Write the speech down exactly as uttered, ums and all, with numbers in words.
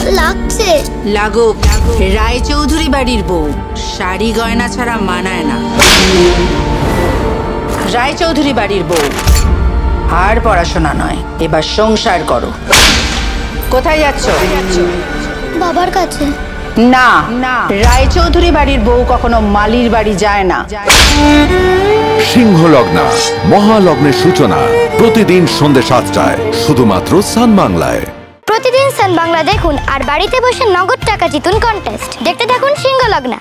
লাগছে। লাগুক, রায়চৌধুরী বাড়ির বউ শাড়ি গয়না ছাড়া মানায় না। রায়চৌধুরী বাড়ির বউ আর পড়াশোনা নয়, এবার সংসার করো। কোথায় যাচ্ছ? বাবার কাছে। না না, রায়চৌধুরী বাড়ির বউ কখনো মালির বাড়ি যায় না। সিংহ লগ্না, মহালগ্নের সূচনা প্রতিদিন সন্ধ্যে সাতটায় শুধুমাত্র সান বাংলায়। প্রতিদিন সান বাংলা দেখুন আর বাড়িতে বসে নগদ টাকা জিতুন কন্টেস্ট দেখতে থাকুন সিংহ লগ্না।